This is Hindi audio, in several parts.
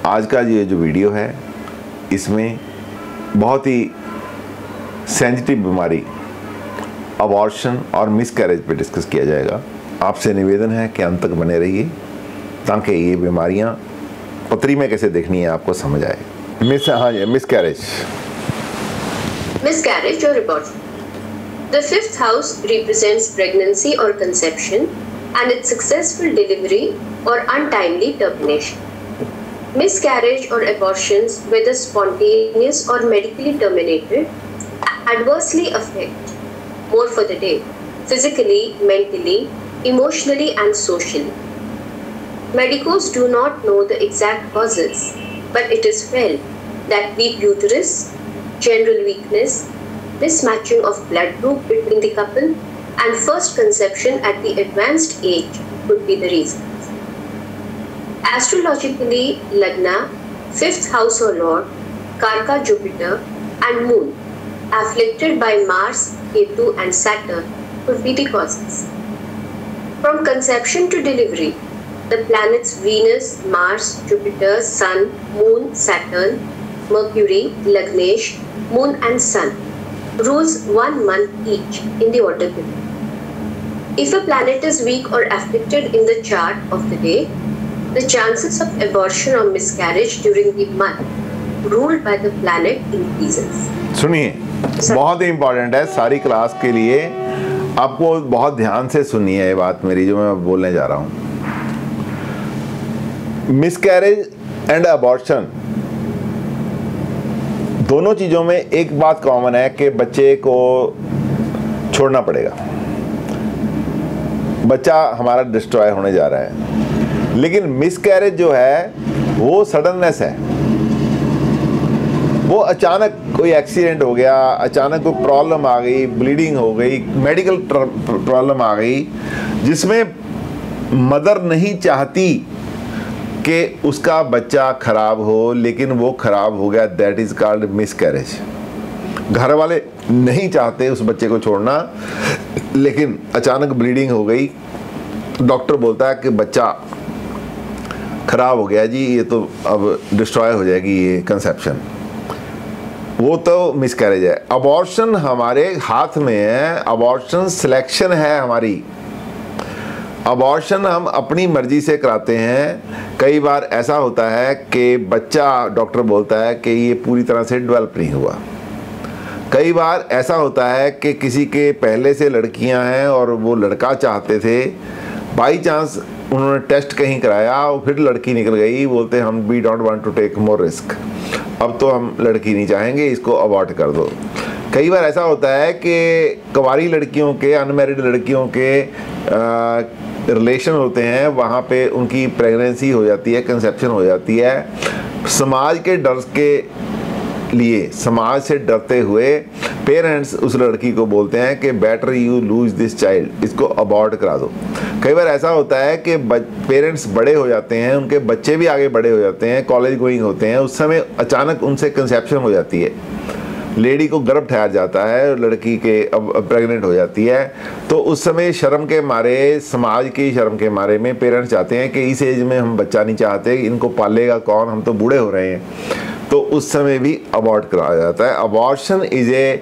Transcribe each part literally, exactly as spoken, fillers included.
आज का ये जो वीडियो है इसमें बहुत ही सेंसिटिव बीमारी अबॉर्शन और मिसकैरेज पे डिस्कस किया जाएगा। आपसे निवेदन है कि अंत तक बने रहिए ताकि ये बीमारियां पतरी में कैसे देखनी है आपको समझ आए। मिस हाँ जी miscarriage Miscarriage or abortion. The fifth house represents pregnancy or conception and its successful delivery or untimely termination. Miscarriage or abortions, whether spontaneous or medically terminated, adversely affect more for the day, physically, mentally, emotionally and socially. Medicos do not know the exact causes, but it is felt that weak uterus, general weakness, mismatching of blood group between the couple, and first conception at the advanced age could be the reasons. Astrologically, Lagna, fifth house or Lord, Karka Jupiter, and Moon, afflicted by Mars, Ketu, and Saturn, could be the causes. From conception to delivery, the planets Venus, Mars, Jupiter, Sun, Moon, Saturn, Mercury, Lagnesh, Moon and Sun rules one month each in the order given. If a planet is weak or afflicted in the chart of the day, the chances of abortion or miscarriage during the month ruled by the planet increases. सुनिए, बहुत ही इम्पोर्टेंट है सारी क्लास के लिए, आपको बहुत ध्यान से सुनिए ये बात मेरी जो मैं बोलने जा रहा हूँ। मिसकैरेज एंड अबॉर्शन दोनों चीज़ों में एक बात कॉमन है कि बच्चे को छोड़ना पड़ेगा, बच्चा हमारा डिस्ट्रॉय होने जा रहा है। लेकिन मिसकैरेज जो है वो सडननेस है, वो अचानक कोई एक्सीडेंट हो गया, अचानक कोई प्रॉब्लम आ गई, ब्लीडिंग हो गई, मेडिकल प्रॉब्लम आ गई जिसमें मदर नहीं चाहती कि उसका बच्चा खराब हो लेकिन वो खराब हो गया, दैट इज कॉल्ड मिसकैरेज। घर वाले नहीं चाहते उस बच्चे को छोड़ना लेकिन अचानक ब्लीडिंग हो गई, डॉक्टर बोलता है कि बच्चा खराब हो गया जी, ये तो अब डिस्ट्रॉय हो जाएगी ये कंसेप्शन, वो तो मिसकैरेज है। अबॉर्शन हमारे हाथ में है, अबॉर्शन सिलेक्शन है हमारी। अबॉर्शन हम अपनी मर्जी से कराते हैं। कई बार ऐसा होता है कि बच्चा डॉक्टर बोलता है कि ये पूरी तरह से डेवलप नहीं हुआ। कई बार ऐसा होता है कि किसी के पहले से लड़कियां हैं और वो लड़का चाहते थे, बाई चांस उन्होंने टेस्ट कहीं कराया और फिर लड़की निकल गई, बोलते हम we don't want to take more risk, अब तो हम लड़की नहीं चाहेंगे, इसको अबॉर्ट कर दो। कई बार ऐसा होता है कि कुंवारी लड़कियों के, अनमैरिड लड़कियों के आ, रिलेशन होते हैं, वहाँ पे उनकी प्रेगनेंसी हो जाती है, कंसेप्शन हो जाती है। समाज के डर के लिए, समाज से डरते हुए पेरेंट्स उस लड़की को बोलते हैं कि better you lose this child, इसको अबॉर्ट करा दो। कई बार ऐसा होता है कि पेरेंट्स बड़े हो जाते हैं, उनके बच्चे भी आगे बड़े हो जाते हैं, कॉलेज गोइंग होते हैं, उस समय अचानक उनसे कंसेप्शन हो जाती है, लेडी को गर्भ ठहर जाता है और लड़की के अब प्रेग्नेंट हो जाती है। तो उस समय शर्म के मारे, समाज की शर्म के मारे में पेरेंट्स चाहते हैं कि इस एज में हम बच्चा नहीं चाहते, इनको पालेगा कौन, हम तो बूढ़े हो रहे हैं, तो उस समय भी अबॉर्ट कराया जाता है। Abortion is a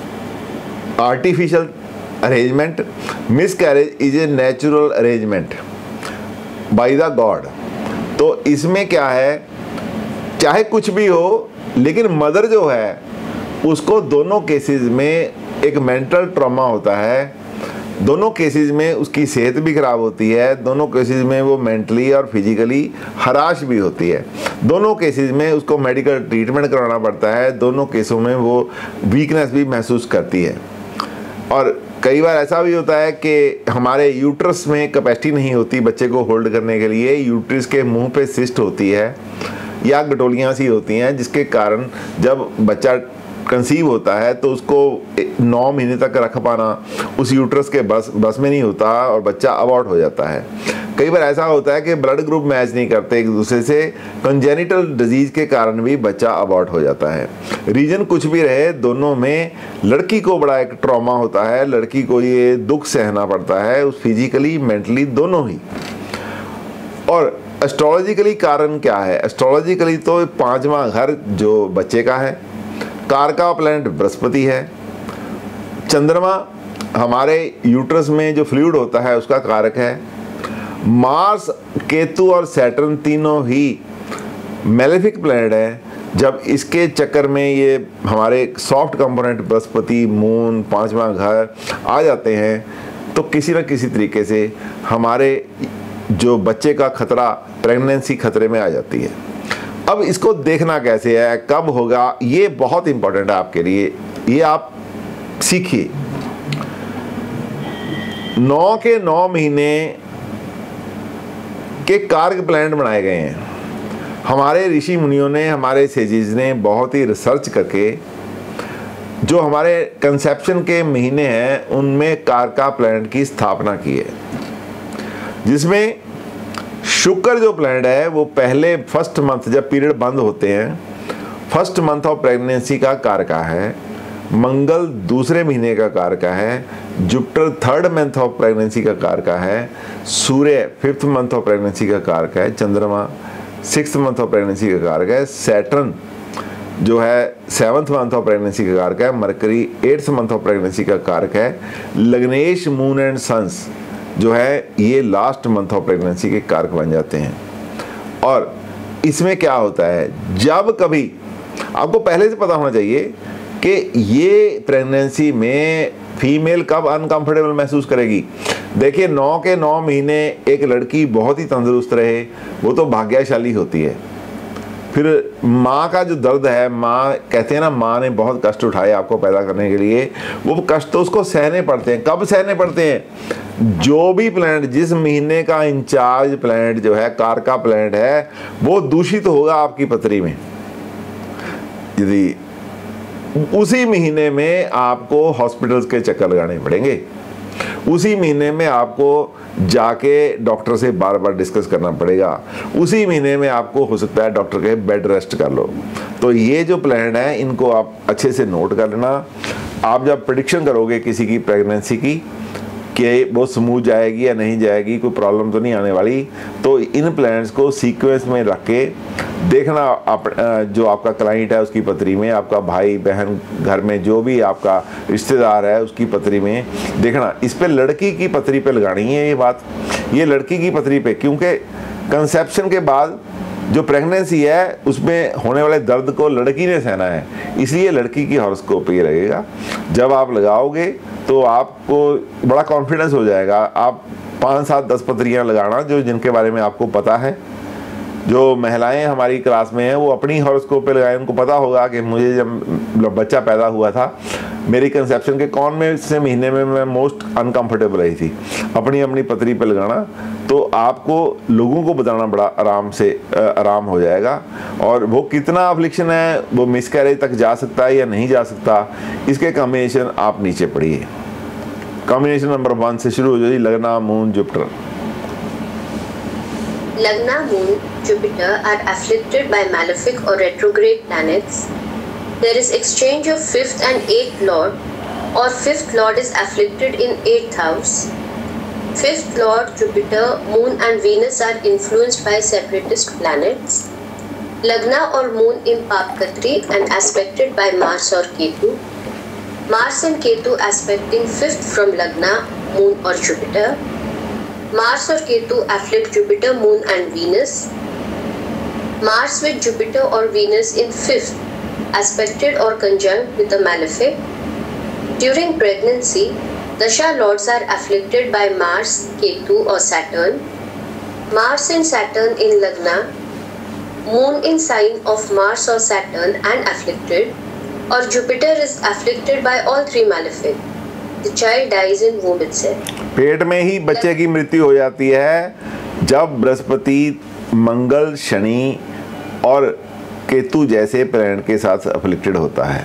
artificial arrangement, miscarriage is a natural arrangement by the God. तो इसमें क्या है, चाहे कुछ भी हो लेकिन मदर जो है उसको दोनों केसेस में एक मेंटल ट्रॉमा होता है, दोनों केसेस में उसकी सेहत भी ख़राब होती है, दोनों केसेस में वो मेंटली और फिजिकली हराश भी होती है, दोनों केसेस में उसको मेडिकल ट्रीटमेंट कराना पड़ता है, दोनों केसों में वो वीकनेस भी महसूस करती है। और कई बार ऐसा भी होता है कि हमारे यूट्रस में कैपेसिटी नहीं होती बच्चे को होल्ड करने के लिए, यूट्रस के मुंह पे सिस्ट होती है या गठोलियाँ सी होती हैं, जिसके कारण जब बच्चा कंसीव होता है तो उसको नौ महीने तक रख पाना उस यूट्रस के बस बस में नहीं होता और बच्चा अबॉर्ट हो जाता है। कई बार ऐसा होता है कि ब्लड ग्रुप मैच नहीं करते एक दूसरे से, कंजेनिटल डिजीज के कारण भी बच्चा अबॉर्ट हो जाता है। रीजन कुछ भी रहे, दोनों में लड़की को बड़ा एक ट्रॉमा होता है, लड़की को ये दुख सहना पड़ता है, उस फिजिकली मेंटली दोनों ही। और एस्ट्रोलॉजिकली कारण क्या है? एस्ट्रोलॉजिकली तो पांचवा घर जो बच्चे का है, कारका प्लैनेट बृहस्पति है, चंद्रमा हमारे यूट्रस में जो फ्लूइड होता है उसका कारक है, मार्स, केतु और सैटर्न तीनों ही मैलेफिक प्लैनेट है। जब इसके चक्कर में ये हमारे सॉफ्ट कंपोनेंट बृहस्पति, मून, पांचवा घर आ जाते हैं तो किसी न किसी तरीके से हमारे जो बच्चे का खतरा, प्रेगनेंसी खतरे में आ जाती है। अब इसको देखना कैसे है, कब होगा, ये बहुत इंपॉर्टेंट है आपके लिए, ये आप सीखिए। नौ के नौ महीने के कारक प्लैनेट बनाए गए हैं। हमारे ऋषि मुनियों ने, हमारे सेजिस ने बहुत ही रिसर्च करके जो हमारे कंसेप्शन के महीने हैं उनमें कारका प्लैनेट की स्थापना की है, जिसमें शुक्र जो प्लैनेट है वो पहले फर्स्ट मंथ जब पीरियड बंद होते हैं, फर्स्ट मंथ ऑफ प्रेगनेंसी का कारका है, मंगल दूसरे महीने का कारका है, Jupiter third month of pregnancy का कारका है, सूर्य फिफ्थ मंथ ऑफ प्रेगनेंसी का कारक है, चंद्रमा सिक्स्थ मंथ ऑफ प्रेगनेंसी का कारक है, सैटर्न जो है सेवन्थ मंथ ऑफ प्रेगनेंसी का कारक है, Mercury eighth month of pregnancy का कारक है, लग्नेश, मून एंड सन्स जो है ये लास्ट मंथ ऑफ प्रेगनेंसी के कारक बन जाते हैं। और इसमें क्या होता है, जब कभी आपको पहले से पता होना चाहिए कि ये प्रेगनेंसी में फीमेल कब अनकंफर्टेबल महसूस करेगी। देखिए, नौ के नौ महीने एक लड़की बहुत ही तंदुरुस्त रहे वो तो भाग्यशाली होती है। फिर माँ का जो दर्द है, माँ कहते हैं ना, माँ ने बहुत कष्ट उठाए आपको पैदा करने के लिए, वो कष्ट तो उसको सहने पड़ते हैं। कब सहने पड़ते हैं? जो भी प्लैनेट, जिस महीने का इंचार्ज प्लैनेट जो है, कारका प्लैनेट है, वो दूषित होगा आपकी पथरी में, यदि उसी महीने में आपको हॉस्पिटल्स के चक्कर लगाने पड़ेंगे, उसी महीने में आपको जाके डॉक्टर से बार बार डिस्कस करना पड़ेगा, उसी महीने में आपको हो सकता है डॉक्टर कहे बेड रेस्ट कर लो। तो ये जो प्लान है इनको आप अच्छे से नोट कर लेना। आप जब प्रेडिक्शन करोगे किसी की प्रेगनेंसी की कि वो स्मूथ जाएगी या नहीं जाएगी, कोई प्रॉब्लम तो नहीं आने वाली, तो इन प्लान्स को सीक्वेंस में रख के देखना। आप जो आपका क्लाइंट है उसकी पथरी में, आपका भाई बहन घर में जो भी आपका रिश्तेदार है उसकी पथरी में देखना। इस पे लड़की की पथरी पे लगानी है ये बात, ये लड़की की पथरी पे, क्योंकि कंसेप्शन के बाद जो प्रेगनेंसी है उसमें होने वाले दर्द को लड़की ने सहना है, इसलिए लड़की की हॉरोस्कोप ये लगेगा। जब आप लगाओगे तो आपको बड़ा कॉन्फिडेंस हो जाएगा। आप पाँच सात दस पथरियाँ लगाना जो जिनके बारे में आपको पता है। जो महिलाएं हमारी क्लास में हैं वो अपनी हॉरोस्कोप पे लगाएं, उनको पता होगा कि मुझे जब बच्चा पैदा हुआ था मेरी कंसेप्शन के कौन में से महीने में मैं मोस्ट अनकंफर्टेबल रही थी, अपनी अपनी पथरी पे लगाना। तो आपको लोगों को बताना बड़ा आराम से आराम हो जाएगा। और वो कितना अफ्लिक्शन है, वो मिसकैरेज तक जा सकता है या नहीं जा सकता, इसके कॉम्बिनेशन आप नीचे पढ़िए। कॉम्बिनेशन नंबर वन से शुरू हो जाइए, लगना, Moon, Jupiter. Lagna, Moon, Jupiter are afflicted by malefic or retrograde planets. There is exchange of fifth and eighth lord, or fifth lord is afflicted in eighth house. Fifth lord, Jupiter, Moon and Venus are influenced by separatist planets. Lagna or Moon in Papkatri and aspected by Mars or Ketu. Mars and Ketu aspecting fifth from Lagna, Moon or Jupiter. Mars or Ketu afflict Jupiter, Moon and Venus. Mars with Jupiter or Venus in fifth, aspected or conjunct with a malefic. During pregnancy, Dasha lords are afflicted by Mars, Ketu or Saturn. Mars and Saturn in Lagna, Moon in sign of Mars or Saturn and afflicted, or Jupiter is afflicted by all three malefic. The child dies in womb itself. पेट में ही बच्चे की मृत्यु हो जाती है जब बृहस्पति, मंगल, शनि और केतु जैसे प्लैनेट के साथ अफलिक्टेड होता है।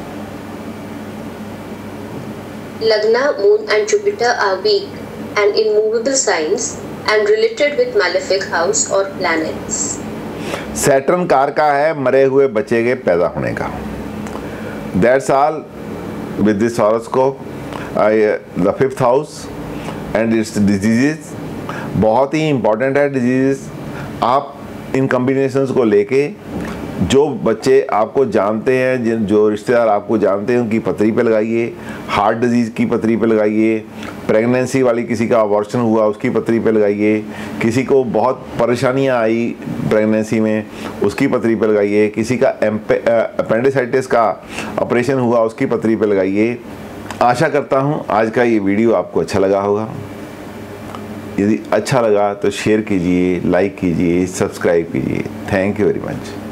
Lagna, Moon and Jupiter are weak and immovable signs and related with malefic house or planets. Saturn कारका है मरे हुए बच्चे के पैदा होने का। That's all with this horoscope. The fifth house and its diseases बहुत ही इंपॉर्टेंट है। डिजीजेस आप इन कॉम्बिनेशंस को लेके जो बच्चे आपको जानते हैं, जिन जो रिश्तेदार आपको जानते हैं, उनकी पथरी पे लगाइए, हार्ट डिजीज़ की पथरी पे लगाइए, प्रेगनेंसी वाली किसी का अबॉर्शन हुआ उसकी पथरी पे लगाइए, किसी को बहुत परेशानियां आई प्रेगनेंसी में उसकी पथरी पे लगाइए, किसी का अपेंडिसाइटिस का ऑपरेशन हुआ उसकी पथरी पे लगाइए। आशा करता हूं आज का ये वीडियो आपको अच्छा लगा होगा। यदि अच्छा लगा तो शेयर कीजिए, लाइक कीजिए, सब्सक्राइब कीजिए। Thank you very much.